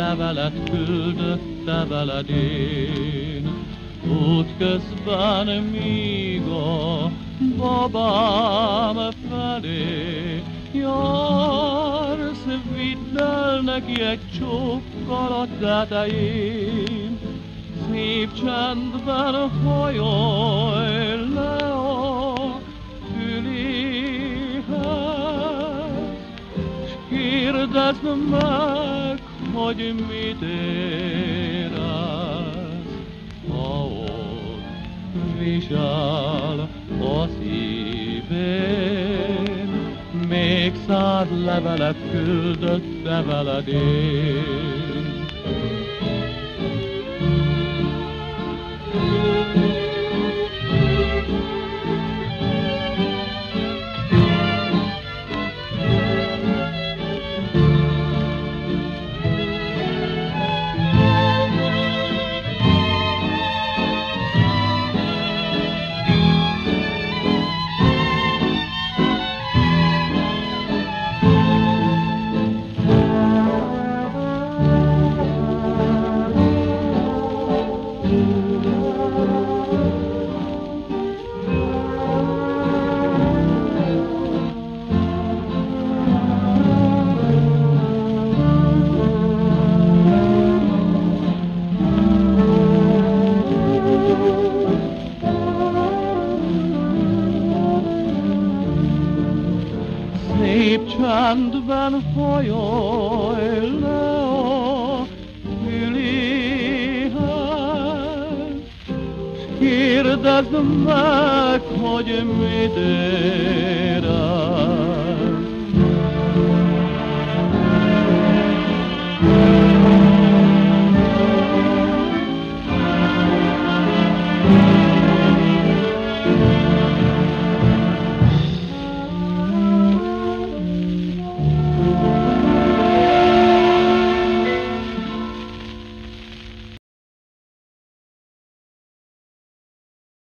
levelet küldötte veled én. Útközben míg a babám felé jársz, vidd el neki egy csókkal a tetején. Szép csendben hajolj le a füléhez, s kérdezd meg, hogy mit érez, ha ott visel a szívén. Még 100 levelet küldötte veled én. Szép csendben hajolj le a füléhez, s kérdezd meg, hogy mit érez.